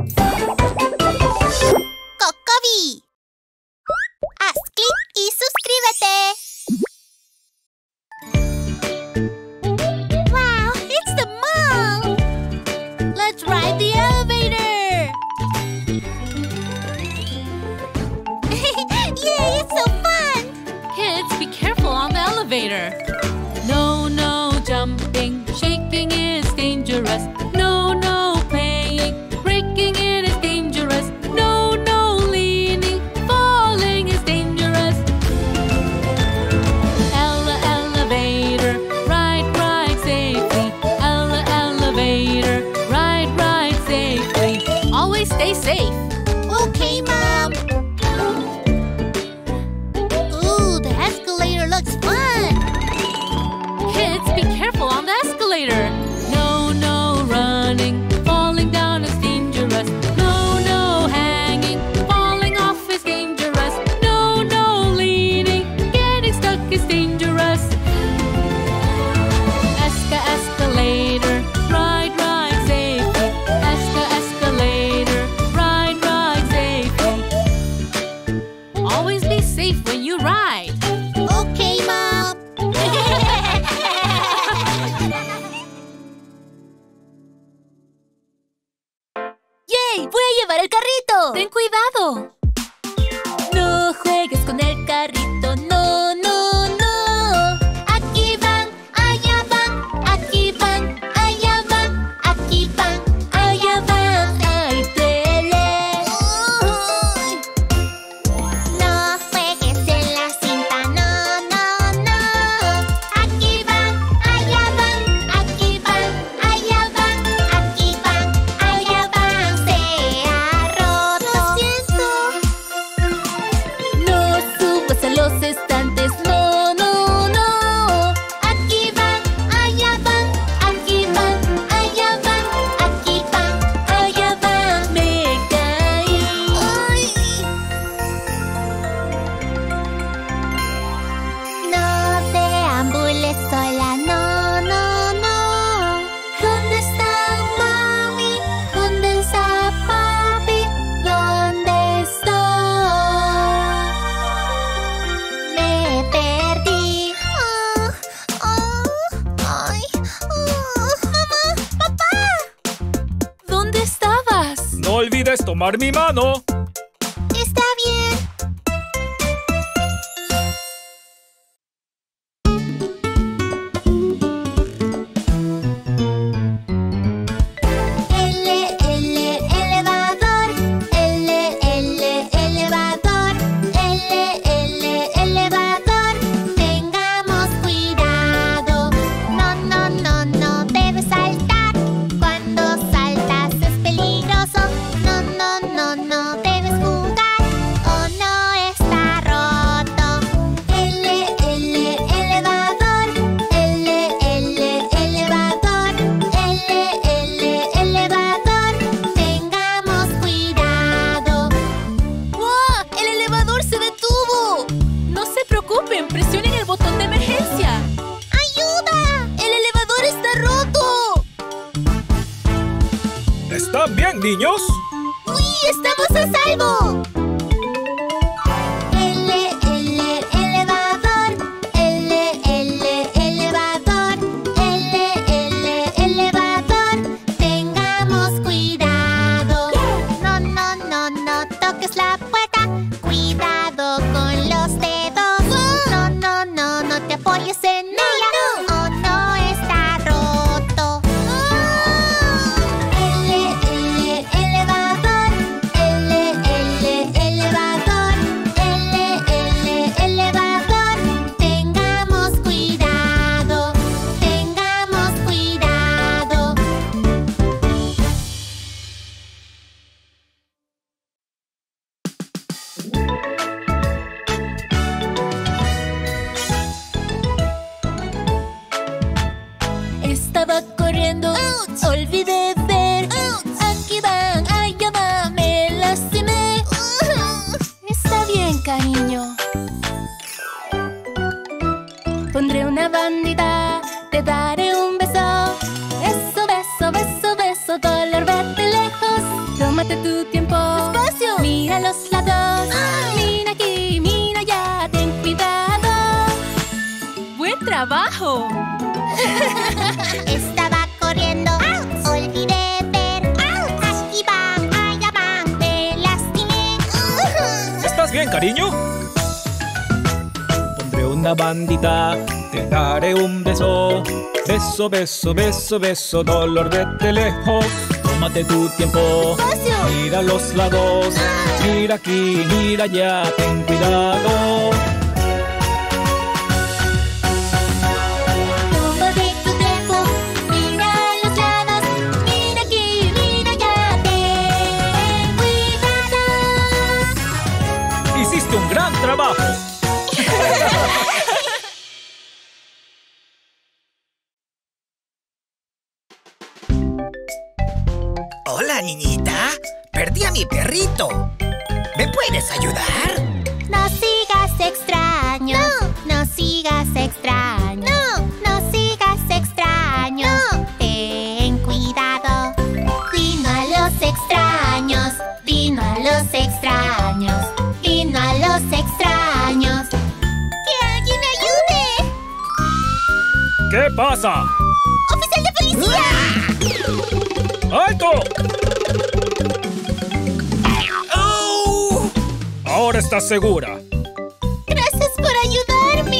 ¡Cocoví! Haz clic y suscríbete. Wow, it's the mall! Let's ride the elevator! Yay, it's so fun! Kids, be careful on the elevator. No, no jumping, shaking is dangerous. No, no playing, breaking it is dangerous. No, no leaning, falling is dangerous. Elevator, ride safely. Elevator, ride safely. Always stay safe. Okay, Mom. Ooh, the escalator looks fun. Kids, be careful on the escalator. No, no running, falling down is dangerous. No, no hanging, falling off is dangerous. No, no leaning, getting stuck is dangerous. Escalator, ride safely. Escalator, ride safely. Always be safe when you ride. Okay, Mom. ¡Yay! ¡Voy a llevar el carrito! Ten cuidado. No juegues con el carrito, no, no, no. Aquí van, allá van, aquí van, allá van, aquí van, allá van. ¡Ay, duele! No juegues en la cinta, no, no, no. Aquí van, allá van, aquí van, allá van, aquí van, allá van. Se ha roto. Lo siento. No subas a los estantes, no, no, no. Aquí van, allá van, aquí van, allá van, aquí van, allá van. Me caí. Ay. No deambules sola, no, no, no. ¿Dónde está mami? ¿Dónde está papi? ¿Dónde estoy? Me perdí. Ay. Mamá, papá. ¿Dónde estabas? No olvides tomar mi mano. Está bien. Elevador. Elevador. Elevador. Tengamos cuidado. No, no, no, no debes saltar. Cuando saltas es peligroso. No, no, no, no debes jugar o no está roto. Elevador. Elevador. Elevador. Tengamos cuidado. ¡Wow! ¡El elevador se detuvo! No se preocupen, presionen el botón de emergencia. ¡Ayuda! ¡El elevador está roto! ¿Están bien, niños? ¡Uy! ¡Estamos a salvo! Elevador. Elevador. Tengamos cuidado. No, no, no, no toques la puerta. Cuidado con los dedos. No, no, no, no te apoyes en ella. O no está roto. Elevador. Elevador. Tengamos cuidado. Tengamos cuidado. Estaba corriendo, olvidé ver. Aquí van, allá van, me lastimé. Está bien, cariño. Pondré una bandita, te daré un beso. Beso, beso, beso, beso, dolor, vete lejos. Tómate Estaba corriendo, olvidé ver. Aquí van, allá van, me lastimé. ¿Estás bien, cariño? Pondré una bandita, te daré un beso. Beso, beso, beso, beso, dolor vete lejos. Tómate tu tiempo, mira a los lados. Mira aquí, mira allá, ten cuidado. Tómate tu tiempo, mira a los lados. Mira aquí, mira allá, ten cuidado. Hiciste un gran trabajo. Hola, niñita. Perdí a mi perrito. ¿Me puedes ayudar? No sigas extraño. No sigas extraño. No sigas extraño. Ten cuidado. Vino a los extraños. Vino a los extraños. Vino a los extraños. ¡Que alguien me ayude! ¿Qué pasa? ¡Oficial de policía! ¡Alto! ¡Oh! Ahora estás segura. ¡Gracias por ayudarme!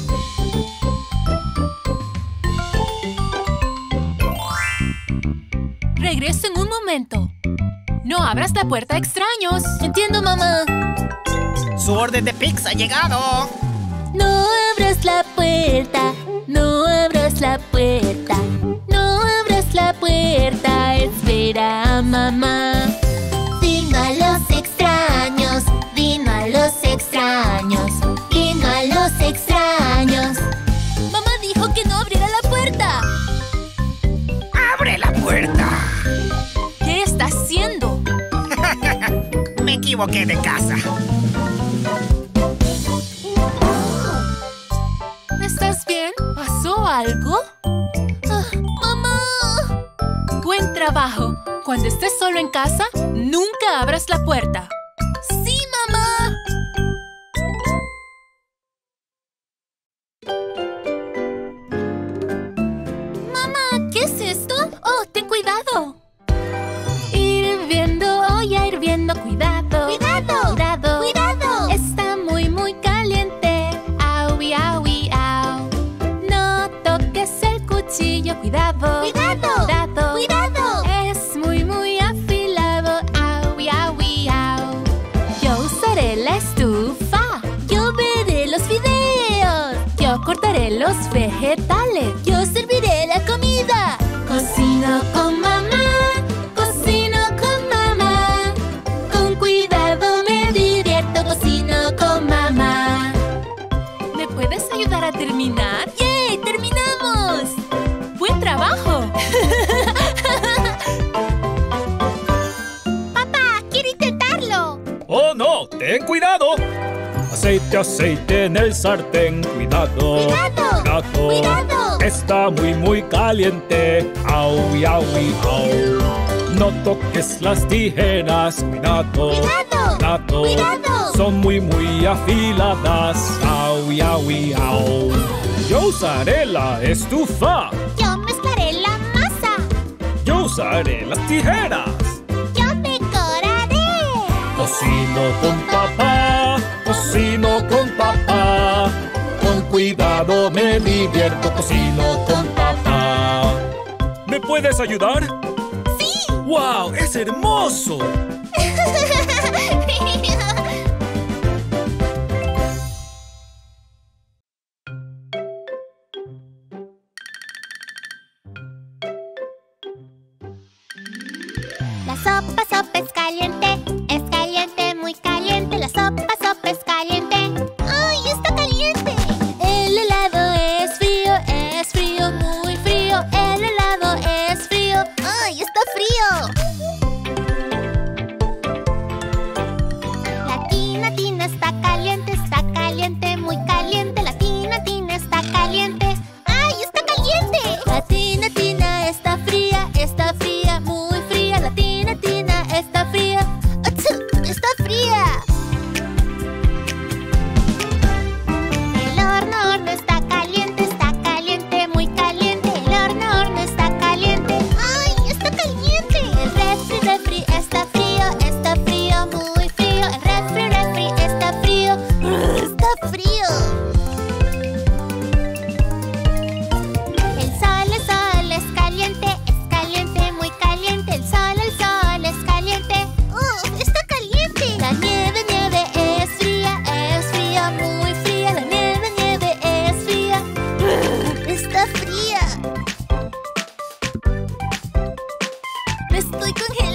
Regreso en un momento. No abras la puerta a extraños. Entiendo, mamá. Su orden de pizza ha llegado. No abras la puerta, no abras la puerta, no abras la puerta, espera a mamá. Vino a los extraños, vino a los extraños, vino a los extraños. Mamá dijo que no abriera la puerta. ¡Abre la puerta! ¿Qué está haciendo? Me equivoqué de casa. ¿Estás bien? ¿Pasó algo? ¡Mamá! Buen trabajo. Cuando estés solo en casa, nunca abras la puerta. ¡Sí, mamá! Mamá, ¿qué es esto? ¡Oh, ten cuidado! Hirviendo, olla hirviendo, cuidado. ¡Cuidado! ¡Cuidado! ¡Cuidado! Está muy, muy caliente. Aui, aui, au. No toques el cuchillo, cuidado. ¡Cuidado! Cuidado. ¡Cuidado! Es muy, muy afilado. Aui, aui, au. Yo usaré la estufa. Yo veré los videos. Yo cortaré los vegetales. Yo serviré la comida. Cocino con mamá. Cocino con mamá. Con cuidado me divierto. Cocino con mamá. ¿Me puedes ayudar a terminar? ¡Yay! ¡Terminamos! ¡Buen trabajo! Papá, quiero intentarlo. ¡Oh, no! ¡Ten cuidado! Aceite, aceite en el sartén. Cuidado. ¡Cuidado! ¡Cuidado! Está muy, muy caliente. Aui, aui, au. No toques las tijeras. Cuidado. ¡Cuidado! Cuidado. ¡Cuidado! Son muy, muy afiladas. Aui, aui, au. Yo usaré la estufa. Yo mezclaré la masa. Yo usaré las tijeras. Yo decoraré. Cocino con papá. Cocino con papá. Con cuidado me divierto. Cocino con papá. ¿Me puedes ayudar? ¡Sí! ¡Wow! ¡Es hermoso! La sopa es caliente, muy caliente. La sopa es caliente. ¡Ay, está caliente! El helado es frío, muy frío. El helado es frío. ¡Ay, está frío! La tina está caliente, muy caliente. La tina está caliente. ¡Ay, está caliente! La tina está fría, muy fría. La tina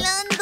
volando.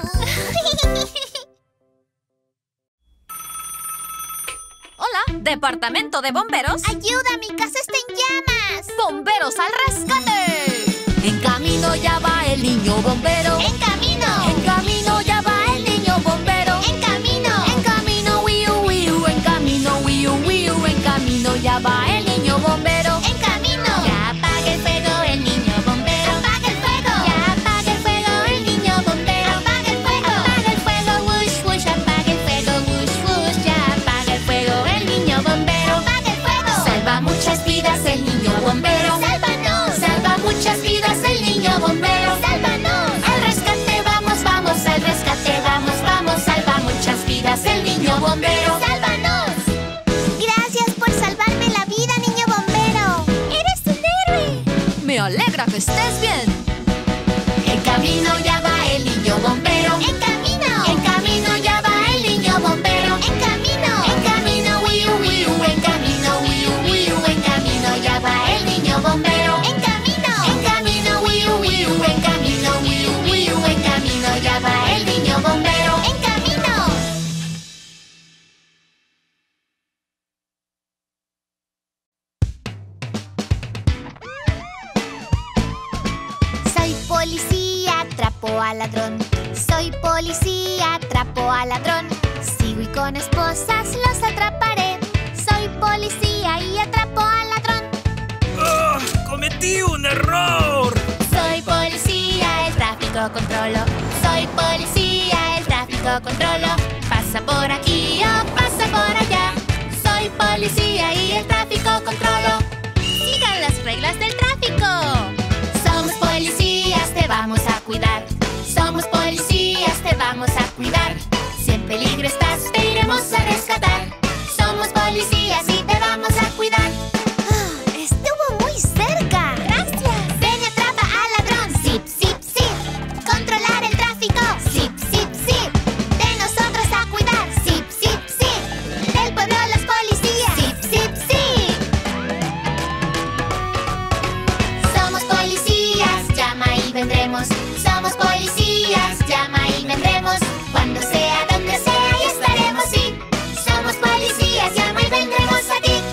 Hola, Departamento de Bomberos. ¡Ayuda! ¡Mi casa está en llamas! ¡Bomberos al rescate! En camino ya va el niño bombero. ¡En camino! En camino ya va el niño bombero. ¡En camino! En camino, wiu, wiu. En camino, wiu, wiu. En camino ya va el niño bombero. ¡En camino! Ya apaga el fuego el niño bombero. ¡Apaga el fuego! Ya apaga el fuego el niño bombero. ¡Apaga el fuego! Apaga el fuego, wush, wush. Apaga el fuego, wush, wush. Ya apaga el fuego el niño bombero. ¡Apaga el fuego! Salva muchas vidas el niño bombero. ¡Sálvanos! Salva muchas vidas el niño bombero. ¡Sálvanos! Al rescate vamos, vamos, al rescate vamos, vamos. Salva muchas vidas el niño bombero. ¡Sálvanos! Gracias por salvarme la vida, niño bombero. ¡Eres un héroe! Me alegra que estés bien. En camino ya va el niño bombero. ¡En camino! En camino ya va el niño bombero. ¡En camino! En camino, wiu, wiu. En camino, wiu, wiu. En camino ya va el niño bombero. ¡En camino! En camino, wiu, wiu. En camino, wiu, wiu. En camino ya va el niño bombero. ¡En camino! Soy policía, atrapo al ladrón. Soy policía, atrapo al ladrón. Sigo y con esposas los atraparé. Soy policía y atrapo al ladrón. ¡Ah! ¡Cometí un error! Soy policía, el tráfico controlo. Soy policía, el tráfico controlo. Pasa por aquí o pasa por allá. Soy policía y el tráfico controlo. Sigan las reglas del tráfico. Somos policías, te vamos a cuidar. Somos policías, te vamos a cuidar. Si en peligro estás, te iremos a rescatar. Somos policías y te vamos a cuidar. Estuvo muy cerca. Gracias. Ven y atrapa al ladrón. Zip, zip, zip. Controlar el tráfico. Zip, zip, zip. De nosotros a cuidar. Zip, zip, zip. Del pueblo los policías. Zip, zip, zip. Somos policías, llama y vendremos. Somos policías, llama y vendremos. Cuando sea, donde sea, y estaremos, sí. Somos policías, llama y vendremos a ti.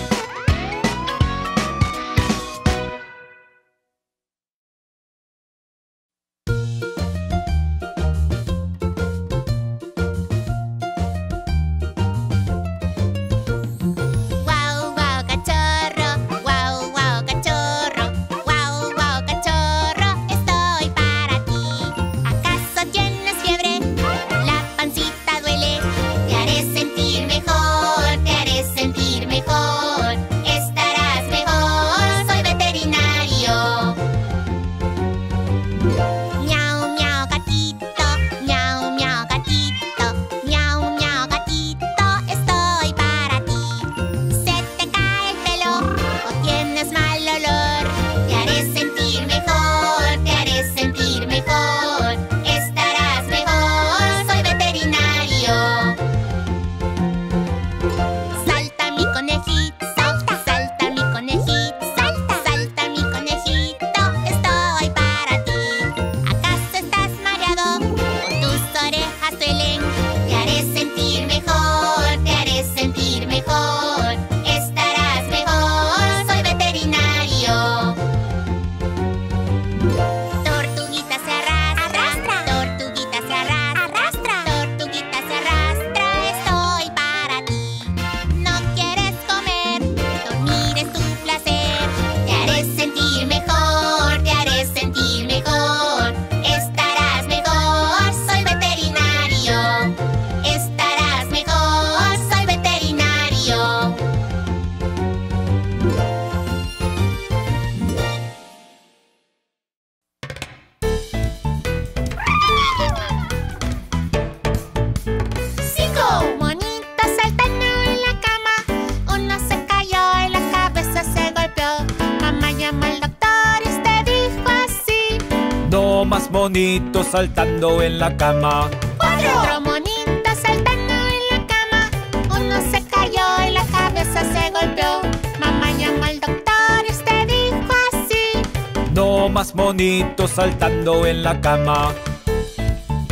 Guau, guau, cachorro, guau, guau, cachorro, guau, guau, cachorro, estoy para ti. ¿Acaso tienes fiebre? La pancita duele. Te haré sentir mejor, te haré sentir mejor. Estarás mejor, soy veterinario. Miau, miau, gatito, miau, miau, gatito, miau, miau, gatito, estoy para ti. Se te cae el pelo o tienes mal olor. Te haré sentir mejor, te haré sentir mejor. Estarás mejor, soy veterinario. Salta mi conejito, salta, salta mi conejito, salta, salta mi conejito, estoy para ti. ¿Acaso estás mareado o tus orejas duelen? Te haré sentir mejor, te haré sentir mejor. Estarás mejor, soy veterinario. Tortuguita se arrastra, tortuguita se arrastra, tortuguita se arrastra, estoy para ti. No quieres comer, dormir es tu placer. Te haré sentir mejor, te haré sentir mejor. Estarás mejor, soy veterinario. Estarás mejor, soy veterinario. Cinco monitos saltando en la cama. Uno se cayó y la cabeza se golpeó. Mamá llamó al doctor y usted dijo así. No más monitos saltando en la cama. Cuatro monitos saltando en la cama. Uno se cayó y la cabeza se golpeó. Mamá llamó al doctor y usted dijo así. No más monitos saltando en la cama.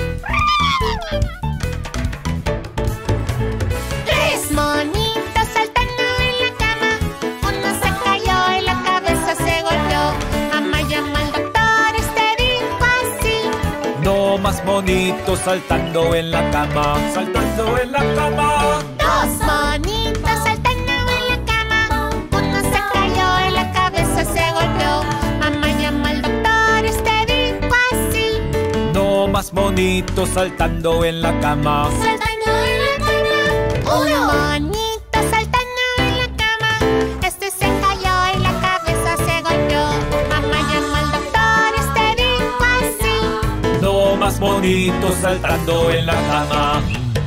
monitos saltando en la cama, saltando en la cama. Dos monitos saltando en la cama. Uno se cayó y la cabeza se golpeó. Mamá llamó al doctor, dijo así. No más monitos saltando en la cama. Saltando en la cama. Un monito saltando en la cama. Este se cayó y la cabeza se golpeó. Mamá llamó al doctor, dijo así. No más monitos saltando en la cama.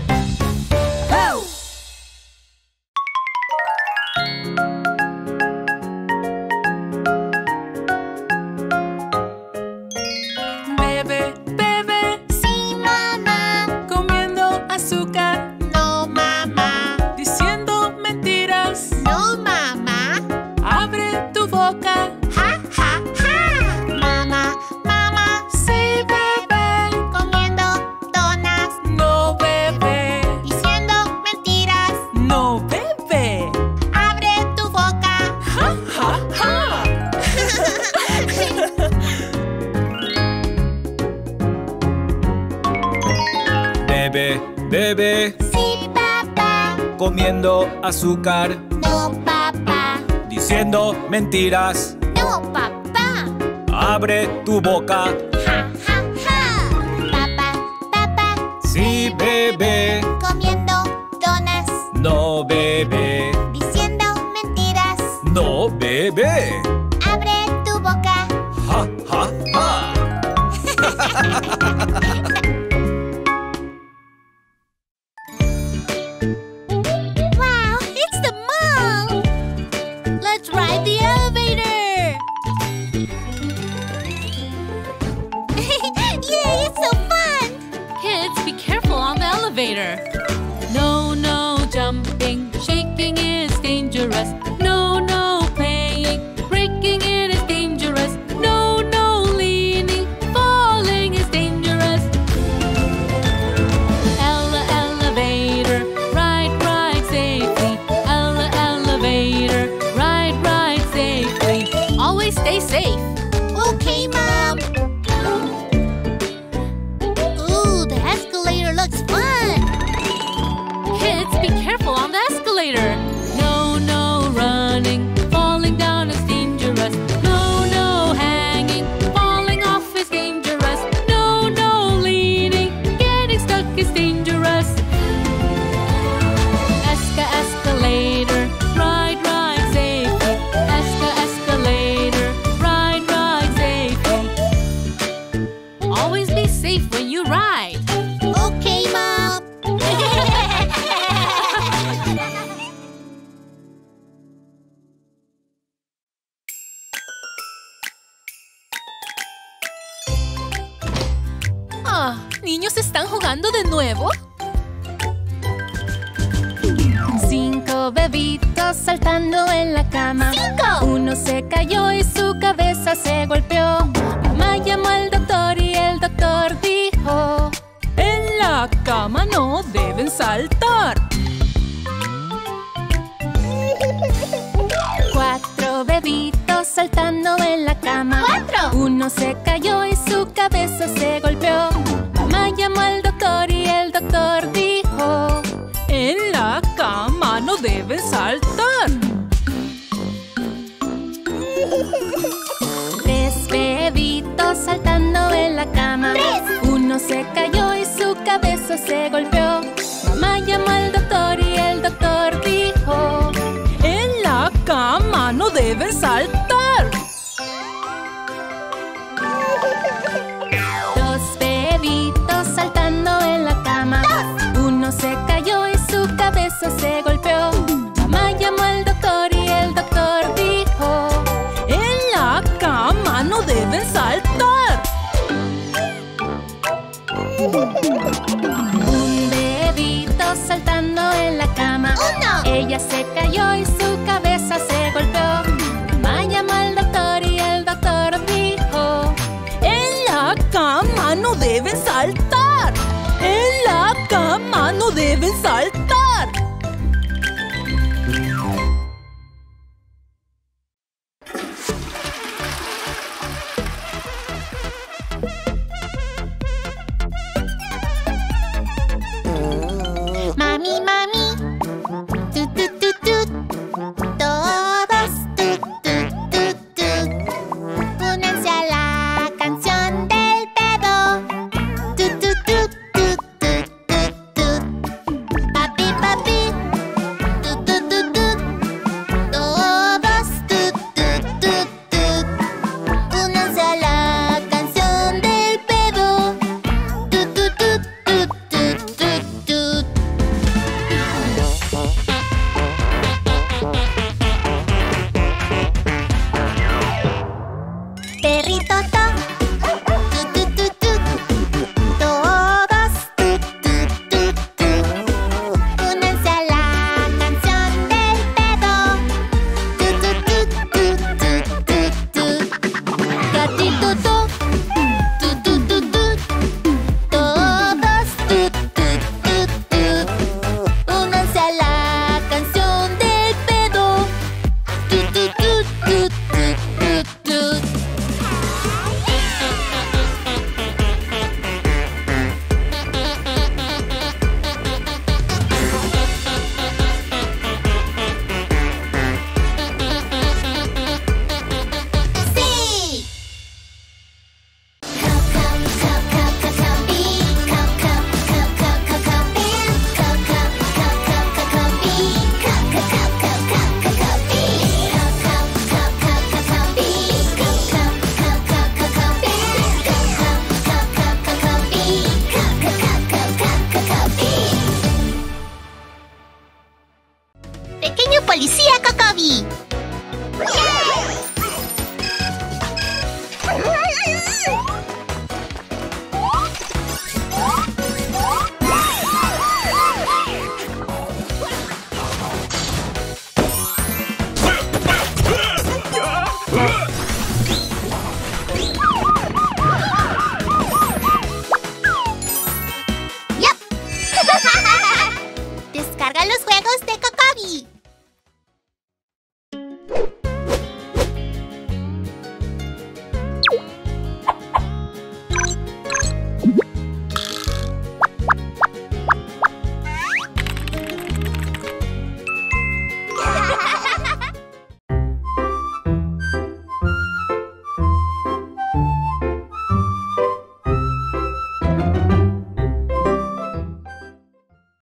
Bebe, bebe, Sí, mamá. comiendo azúcar, No, mamá. diciendo mentiras. No, mamá. Abre tu boca, Ja, ja, ja. Mamá, mamá. sí, bebé. Comiendo donas. No, bebé, Diciendo mentiras. no, bebé. Abre tu boca. Ja, ja, ja. Bebe, bebe, Sí, papá. comiendo azúcar, No, papá. diciendo mentiras. No, papá. Abre tu boca. Ja, ja, ja. Papá, papá. Sí, bebé. Comiendo donas. No, bebé. Diciendo mentiras. No, bebé. Abre tu boca. Ja, ja, ja. Wow, it's the mall! Let's ride the elevator! Yay, it's so fun! Kids, be careful on the elevator. No, no jumping, shaking is dangerous. No, no playing, breaking it is dangerous. No, no leaning, falling is dangerous. Elevator, ride safely. Elevator, ride safely. Always stay safe. Okay, Mom! Ooh, the escalator looks fun! Kids, be careful on the escalator. No, no running, falling down is dangerous. No, no hanging, falling off is dangerous. No, no leaning, getting stuck is dangerous. Escalator, ride safely. Escalator, ride safely. Always be safe when you ride. Okay, Mom! ¿Niños están jugando de nuevo? 5 bebitos saltando en la cama. 5. Uno se cayó y su cabeza se golpeó. Mamá llamó al doctor y el doctor dijo: en la cama no deben saltar. 4 bebitos saltando en la cama. 4. Uno se cayó y su cabeza se golpeó. Mamá llamó al doctor y el doctor dijo: en la cama no deben saltar. 3 bebitos saltando en la cama. 3. Uno se cayó y su cabeza se golpeó. Mamá llamó al doctor y el doctor dijo: en la cama no deben saltar. 2 bebitos saltando en la cama. 2. Uno se cayó y su cabeza se golpeó. Mamá llamó al doctor y el doctor dijo: en la cama no deben saltar. 1 bebito saltando en la cama. 1. Ella se cayó y su cabeza se golpeó. Mamá llamó al doctor y el doctor dijo: en la cama no deben saltar. En la cama no deben saltar. Mami, mami. Tut, tut, tut, tut. Todos tut, tut, tut, tut. Únanse a la canción del pedo. Tut, tut, tut, tut, tut, tut, tut. Papi, papi. Tut, tut, tut, tut. Todos tut, tut, tut, tut. Únanse a la canción del pedo. Tut, tut, tut, tut, tut, tut, tut. Perrito to. Tut, tut, tut, tut. Todos tut, tut, tut, tut. Únanse a la canción del pedo. Tut, tut, tut, tut, tut, tut, tut. Gatito to. Tut, tut, tut, tut. Todos tut, tut, tut, tut. Únanse a la canción del pedo. Tut, tut, tut, tut, tut, tut, tut. Sí. Pequeño policía Cocobi.